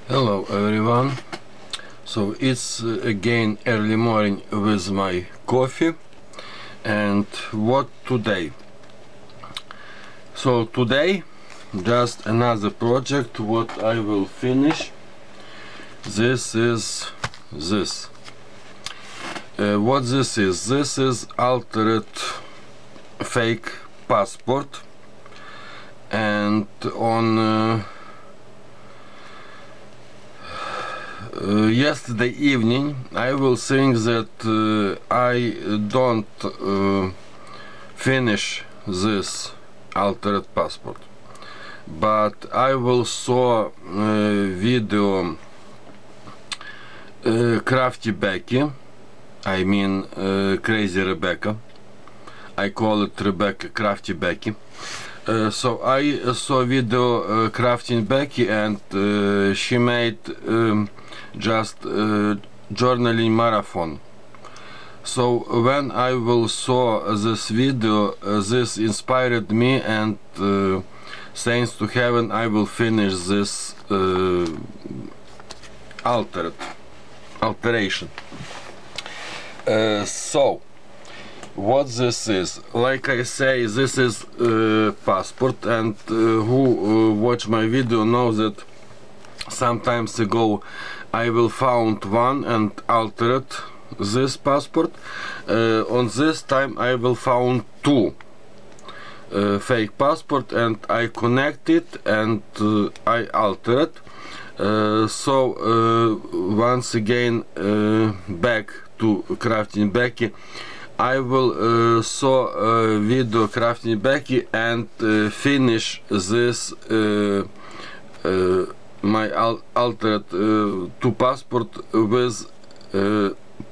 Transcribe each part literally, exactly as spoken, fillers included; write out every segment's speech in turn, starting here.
Hello everyone. So it's uh, again early morning with my coffee. And what today? So today just another project what I will finish. This is this. Uh, what this is? This is altered fake passport, and on uh, Uh, yesterday evening I will think that uh, I don't uh, finish this altered passport, but I will saw uh, video uh, Crafty Becky, I mean uh, Crazy Rebecca. I call it Rebecca Crafty Becky. Uh, so I saw video uh, Crafting Becky, and uh, she made um, just uh, journaling marathon. So when I will saw this video, uh, this inspired me, and uh, thanks to heaven I will finish this uh, altered alteration. Uh, so what this is, like I say, this is uh, passport, and uh, who uh, watch my video know that sometimes ago I will found one and altered this passport. Uh, on this time I will found two uh, fake passport, and I connect it and uh, I alter it. Uh, so uh, once again uh, back to Crafting Becky. I will uh, saw uh, video Crafting Becky and uh, finish this uh, uh, my al altered uh, two passport with uh, uh,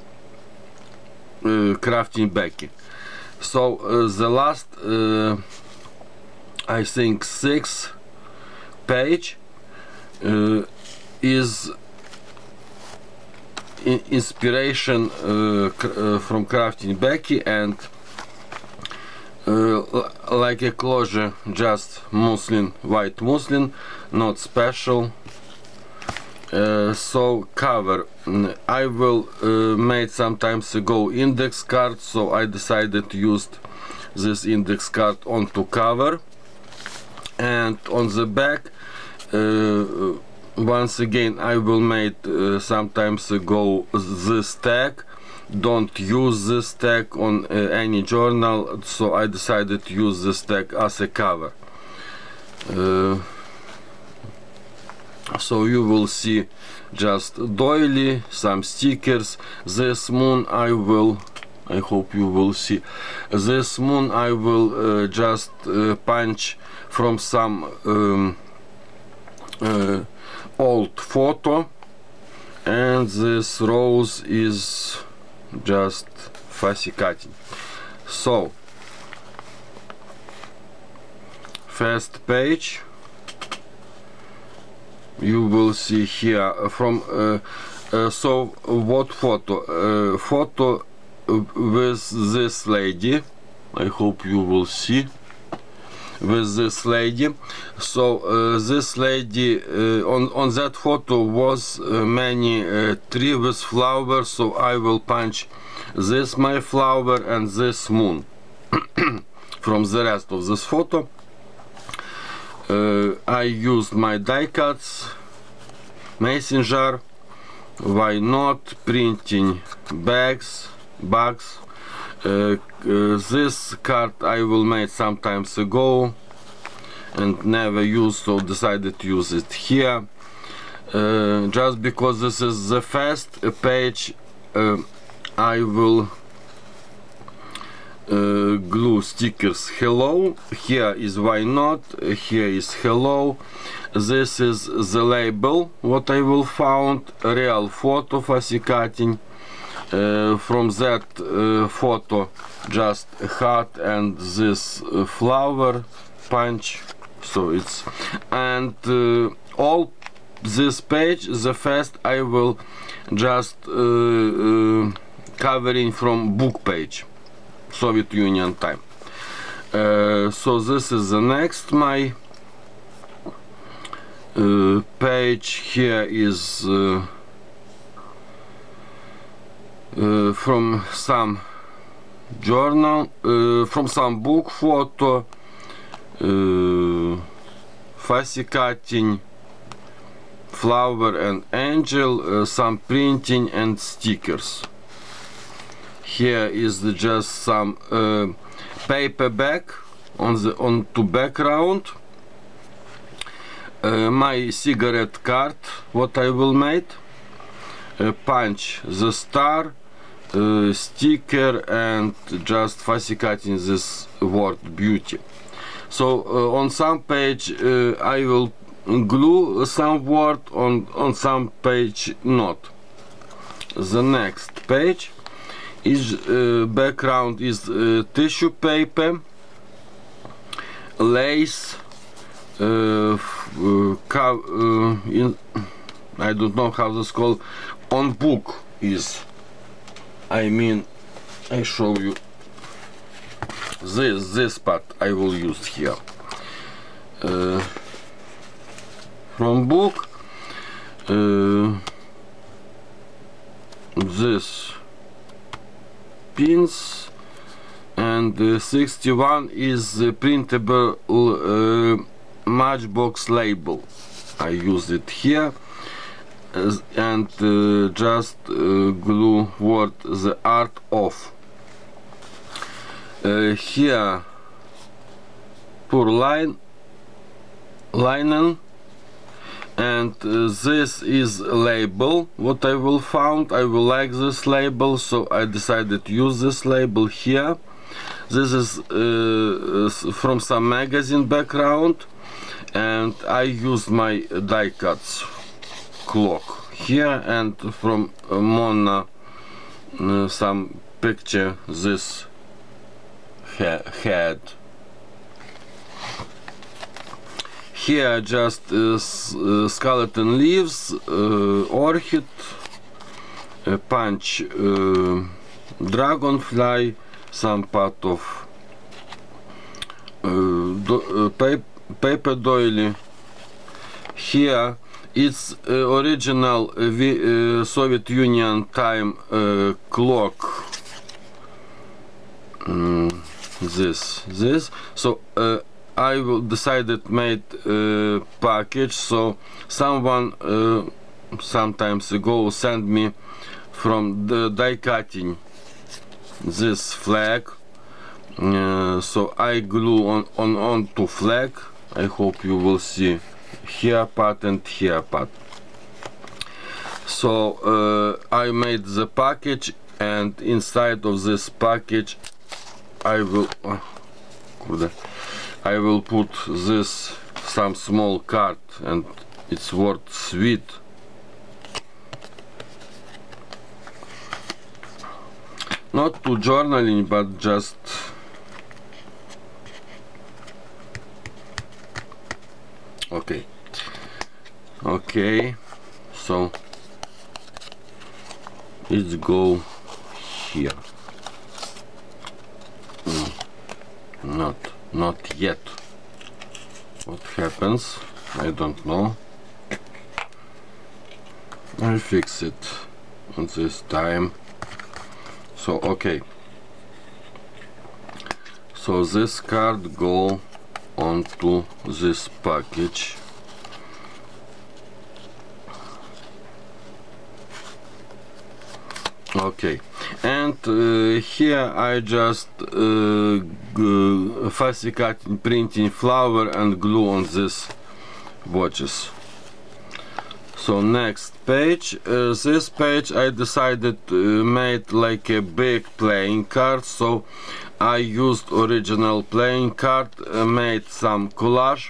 Crafting Becky. So uh, the last uh, I think six page uh, is inspiration uh, uh, from Crafting Becky, and uh, like a closure, just muslin, white muslin, not special. Uh, so cover, I will uh, made some times ago index card, so I decided to use this index card onto cover. And on the back, uh, once again I will made uh, sometimes ago this tag. Don't use this tag on uh, any journal, so I decided to use this tag as a cover. Uh, so you will see just doily, some stickers. This moon I will, I hope you will see, this moon I will uh, just uh, punch from some um, uh, old photo, and this rose is just fussy cutting. So first page you will see here from uh, uh, so what photo? Uh, photo with this lady, I hope you will see, with this lady. So uh, this lady uh, on on that photo was uh, many uh, tree with flowers, so I will punch this my flower and this moon from the rest of this photo. uh, I used my die cuts, mason jar, why not, printing bags bags. Uh, uh, this card I will make sometimes ago and never used, so decided to use it here. Uh, just because this is the first page, uh, I will uh, glue stickers hello. Here is why not, here is hello. This is the label what I will found, real photo fussy cutting. Uh, from that uh, photo just a heart and this uh, flower punch. So it's, and uh, all this page, the first I will just uh, uh, covering from book page, Soviet Union time. Uh, so this is the next my uh, page here is uh, uh, from some journal, uh, from some book, photo, uh, Fascicutting, Flower and Angel, uh, some printing and stickers. Here is the just some uh, paperback on the on to background. Uh, my cigarette card, what I will make. Uh, punch the star, uh, sticker, and just Fascicutting this word beauty. So uh, on some page uh, I will glue some word, on on some page not. The next page is uh, background is uh, tissue paper, lace, uh, uh, uh, in, I don't know how this called, on book is, I mean, I show you this this part I will use here. Uh, from book, uh, this pins, and uh, sixty-one is the printable uh, Matchbox label. I use it here, uh, and uh, just uh, glue word the art of. Uh, here pour line linen, and uh, this is a label what I will found. I will like this label, so I decided to use this label here. This is uh, from some magazine background, and I used my die cuts clock here, and from uh, Mona uh, some picture this ha head. Here just uh, uh, skeleton leaves, uh, orchid, uh, punch uh, dragonfly, some part of uh, do, uh, pa paper doily. Here it's uh, original uh, uh, Soviet Union time uh, clock. Um, this this so. Uh, I will decided made uh, package, so someone uh, sometimes ago sent me from the die cutting this flag, uh, so I glue on on on to flag. I hope you will see here part and here part. So uh, I made the package, and inside of this package I will uh, I will put this some small card, and it's word sweet. Not to journaling, but just okay. Okay, so let's go here. Mm. Not Not yet. What happens? I don't know. I'll fix it on this time. So okay. So this card go onto this package. Okay, and uh, here I just uh, Fascicutting, printing flower and glue on this watches. So next page, uh, this page I decided to make like a big playing card, so I used original playing card, uh, made some collage,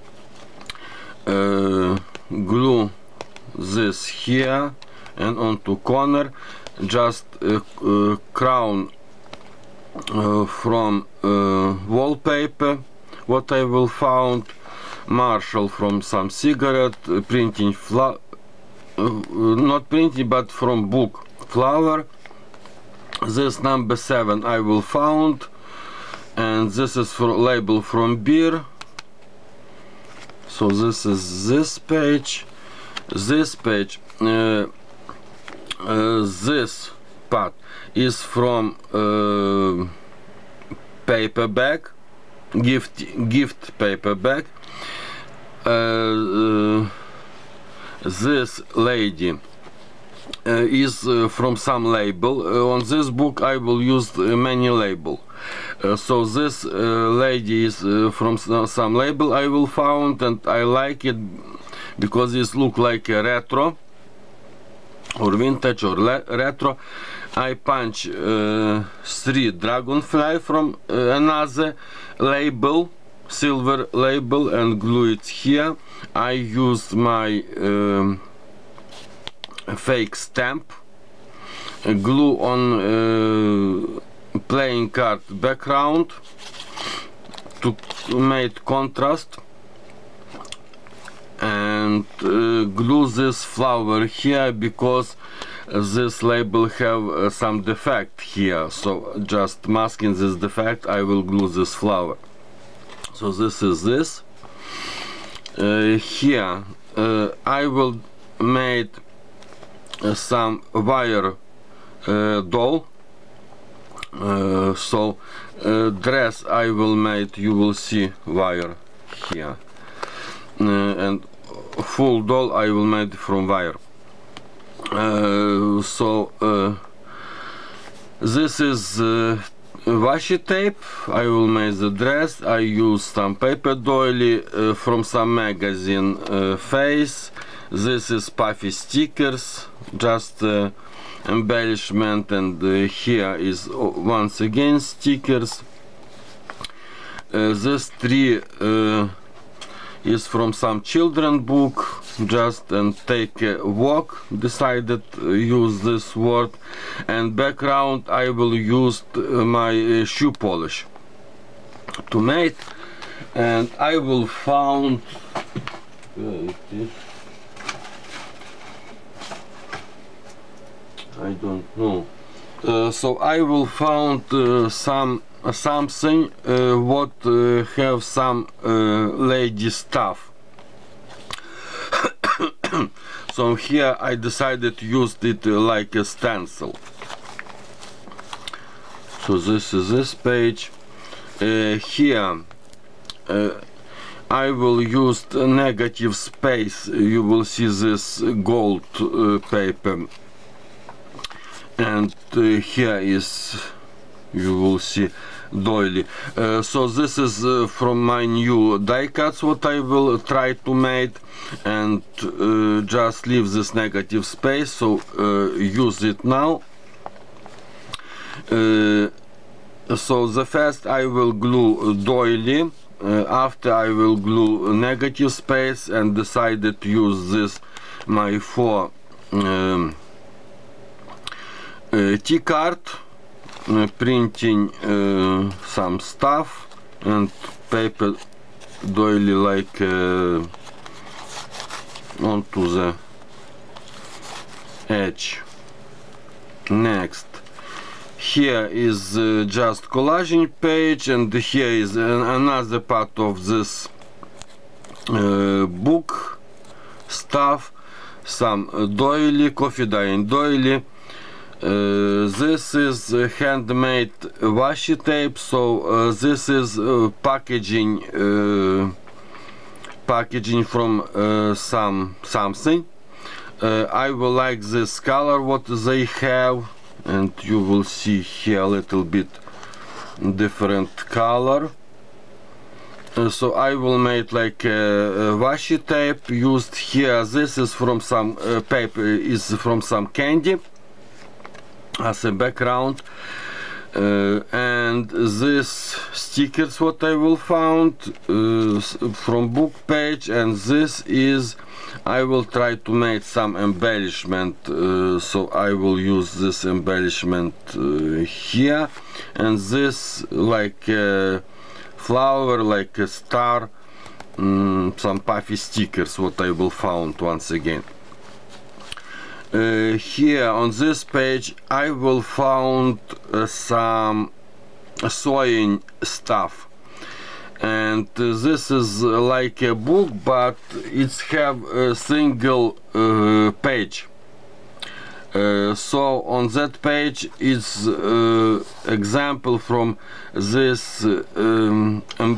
uh, glue this here and onto corner, just uh, uh, crown uh, from uh, wallpaper what I will found, Marshall from some cigarette, uh, printing flower, uh, not printing but from book flower. This number seven I will found, and this is for label from beer. So this is this page, this page, uh, uh, this part is from uh, paperback, gift gift paperback. Uh, uh, this lady uh, is uh, from some label. Uh, on this book I will use uh, many label. Uh, so this uh, lady is uh, from some label I will found, and I like it because it look like a retro or vintage or retro. I punch uh, three dragonfly from uh, another label, silver label, and glue it here. I used my um, fake stamp, uh, glue on uh, playing card background to make contrast, and uh, glue this flower here because this label have uh, some defect here, so just masking this defect I will glue this flower. So this is this. Uh, here uh, I will make uh, some wire uh, doll. Uh, so uh, dress I will make, you will see wire here, uh, and full doll I will make from wire. Uh, so uh, this is uh, washi tape. I will make the dress. I use some paper doily uh, from some magazine uh, Face. This is puffy stickers, just uh, embellishment, and uh, here is uh, once again stickers. Uh, this tree uh, is from some children book, just and take a walk, decided uh, use this word, and background I will use uh, my uh, shoe polish to make, and I will found uh, I don't know, uh, so I will found uh, some uh, something uh, what uh, have some uh, lady stuff. So here I decided to use it uh, like a stencil. So this is this page. Uh, here uh, I will use a negative space. You will see this gold uh, paper, and uh, here is, you will see doily. Uh, so this is uh, from my new die cuts what I will try to make, and uh, just leave this negative space, so uh, use it now. Uh, so the first I will glue doily, uh, after I will glue negative space, and decided to use this my four um, uh, T-card, uh, printing uh, some stuff, and paper doily like uh, onto the edge. Next, here is uh, just collaging page, and here is an another part of this uh, book stuff, some uh, doily, coffee dyeing doily. Uh, this is uh, handmade washi tape, so uh, this is uh, packaging uh, packaging from uh, some something. uh, I will like this color what they have, and you will see here a little bit different color. Uh, so I will make like a, a washi tape used here. This is from some uh, paper, is from some candy as a background, uh, and this stickers what I will found uh, from book page, and this is I will try to make some embellishment, uh, so I will use this embellishment uh, here, and this like a flower, like a star, um, some puffy stickers what I will found once again. Uh, here on this page I will found uh, some sewing stuff, and uh, this is like a book, but it's have a single uh, page. Uh, so on that page is uh, example from this uh, um, em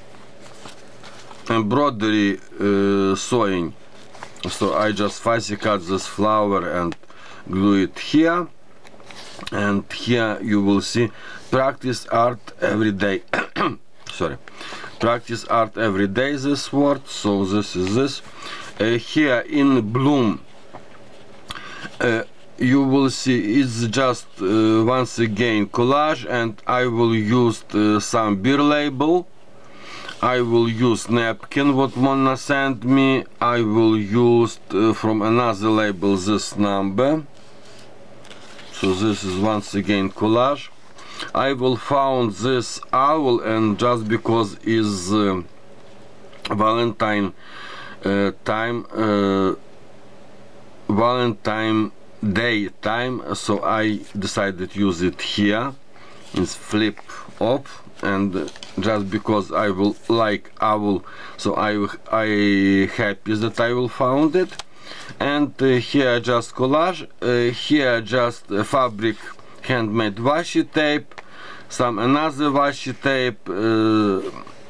embroidery uh, sewing. So I just fussy cut this flower and glue it here, and here you will see practice art every day. Sorry, practice art every day, this word. So this is this uh, here in bloom. Uh, you will see it's just uh, once again collage, and I will use uh, some beer label. I will use napkin what Mona sent me. I will use uh, from another label this number. So this is once again collage. I will found this owl, and just because is uh, Valentine uh, time, uh, Valentine Day time, so I decided to use it here. It's flip off, and just because I will like owl, so I I happy that I will found it. And uh, here just collage, uh, here just uh, fabric handmade washi tape, some another washi tape, uh,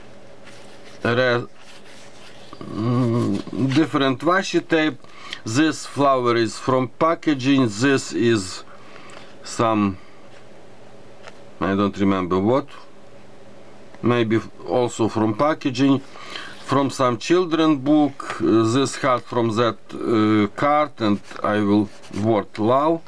mm, different washi tape. This flower is from packaging, this is some, I don't remember what, maybe also from packaging, from some children book. Uh, this hat from that uh, card, and I will word love.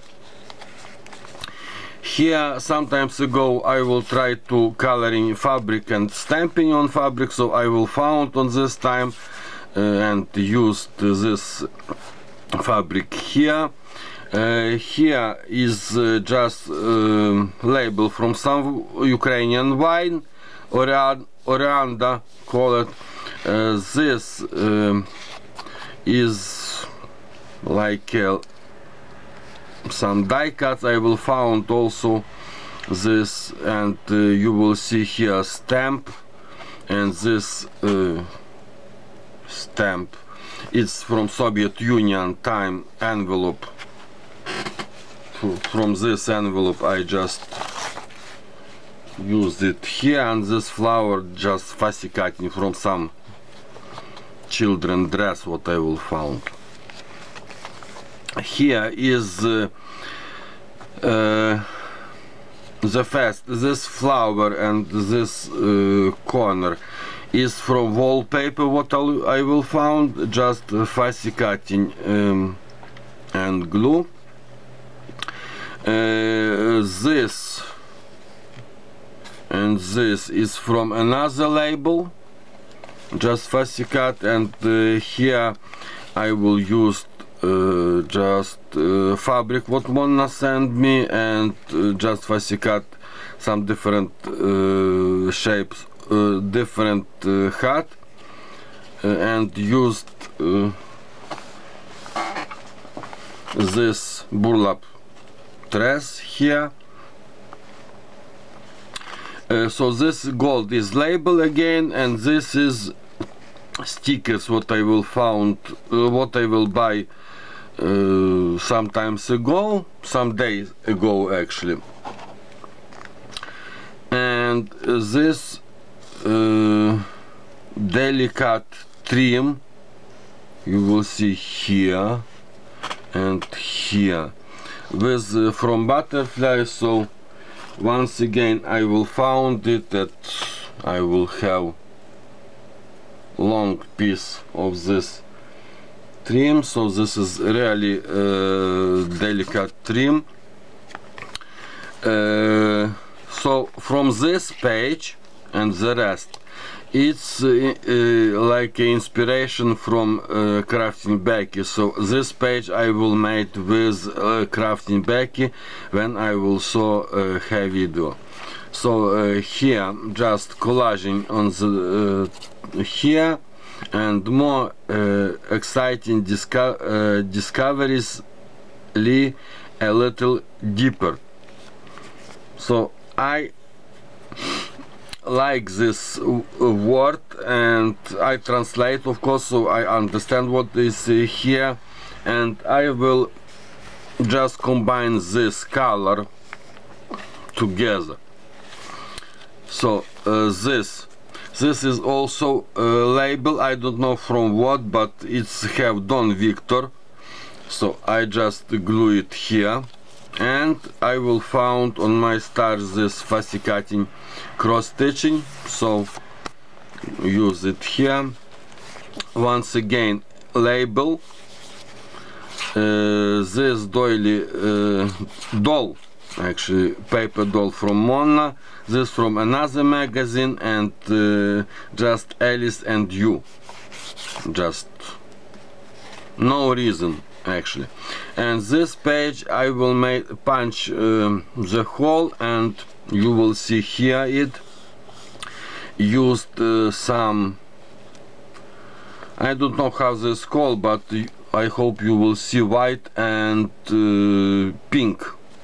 Here sometimes ago I will try to coloring fabric and stamping on fabric, so I will found on this time uh, and used this fabric here. Uh, here is uh, just uh, label from some Ukrainian wine, Orianda call it. Uh, this uh, is like uh, some die cuts. I will found also this, and uh, you will see here stamp, and this uh, stamp, it's from Soviet Union time envelope. From this envelope I just used it here, and this flower just fussy cutting from some children dress what I will found. Here is uh, uh, the first, this flower and this uh, corner is from wallpaper what I'll, I will found, just uh, fussy cutting um, and glue. Uh, this and this is from another label, just fussy cut, and uh, here I will use uh, just uh, fabric what Mona sent me, and uh, just fussy cut some different uh, shapes, uh, different uh, hat, uh, and used uh, this burlap dress here. Uh, so this gold is label again, and this is stickers what I will found, uh, what I will buy uh, sometimes ago, some days ago actually. And uh, this uh, delicate trim you will see here and here with uh, from butterfly. So once again I will found it that I will have long piece of this trim. So this is really uh, delicate trim. Uh, so from this page and the rest, it's uh, uh, like inspiration from uh, Crafting Becky. So this page I will make with uh, Crafting Becky when I will show uh, her video. So uh, here just collaging on the uh, here, and more uh, exciting disco uh, discoveries lie a little deeper. So I like this word, and I translate, of course, so I understand what is here, and I will just combine this color together. So uh, this this is also a label, I don't know from what, but it's have Don Victor, so I just glue it here, and I will found on my stars this fussy cutting cross stitching, so use it here. Once again, label, uh, this doily uh, doll, actually paper doll from Mona, this from another magazine, and uh, just Alice and you, just no reason actually. And this page I will make punch uh, the hole, and you will see here it used uh, some, I don't know how this called, but I hope you will see white and uh, pink.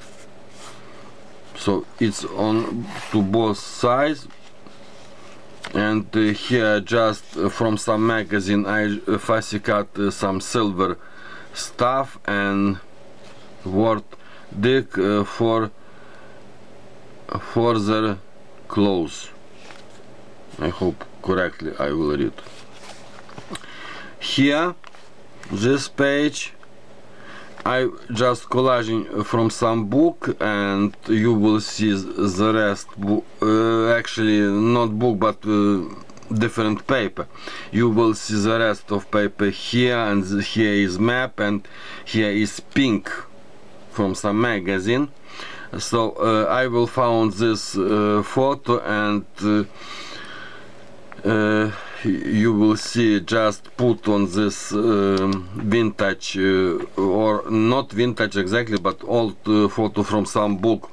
So it's on to both sides, and uh, here just uh, from some magazine I uh, fussy cut uh, some silver stuff and word dig uh, for further close. I hope correctly I will read. Here, this page I just collaging from some book, and you will see the rest, uh, actually not book but uh, different paper. You will see the rest of paper here, and here is map, and here is pink from some magazine. So uh, I will found this uh, photo, and uh, uh, you will see just put on this uh, vintage uh, or not vintage exactly, but old uh, photo from some book.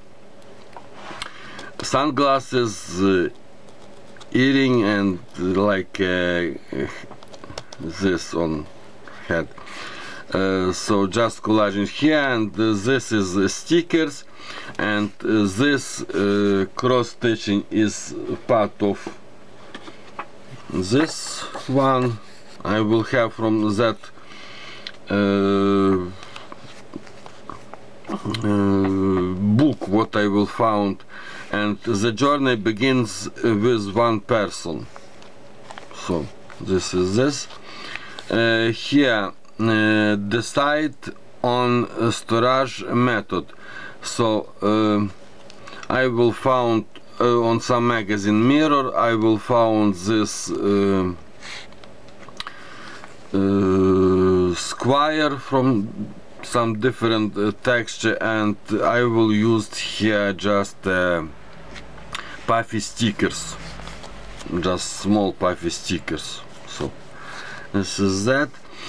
Sunglasses, uh, earring, and uh, like uh, this on head. Uh, so just collaging here, and uh, this is uh, stickers, and uh, this uh, cross stitching is part of this one. I will have from that uh, uh, book what I will found, and the journey begins with one person. So this is this. Uh, here uh, decide on uh, storage method. So uh, I will found uh, on some magazine mirror, I will found this uh, uh, square from some different uh, texture, and I will use here just uh, puffy stickers, just small puffy stickers. So this is that.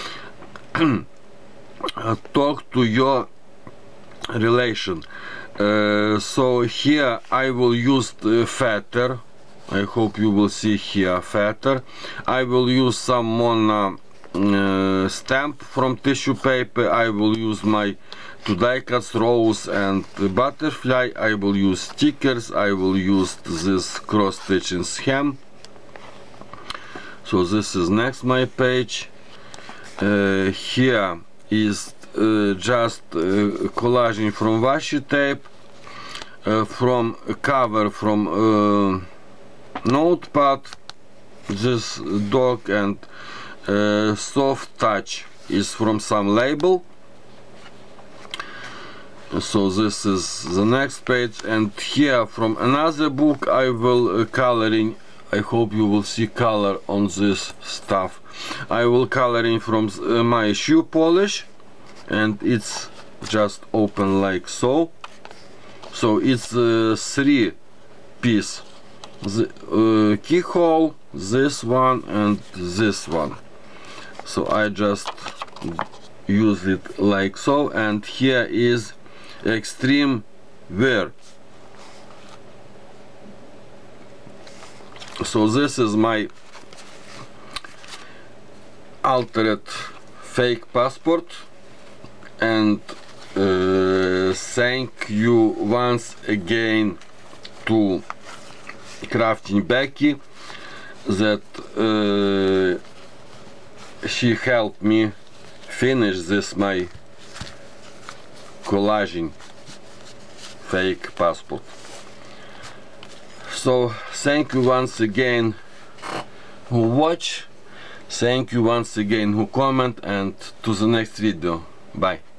uh, talk to your relation. Uh, so here I will use the feather. I hope you will see here feather. I will use some Mona uh, stamp from tissue paper. I will use my two die cuts, rose and butterfly. I will use stickers. I will use this cross stitching hem. So this is next my page. Uh, here is uh, just uh, collaging from washi tape, uh, from cover from uh, notepad, this dog, and uh, soft touch is from some label. So this is the next page, and here from another book I will uh, coloring. I hope you will see color on this stuff. I will coloring from uh, my shoe polish, and it's just open like so. So it's uh, three piece, the uh, keyhole, this one and this one. So I just use it like so, and here is extreme wear. So this is my altered fake passport, and uh, thank you once again to Crafting Becky that uh, she helped me finish this my collaging fake passport. So thank you once again who watch, thank you once again who comment, and to the next video. Bye.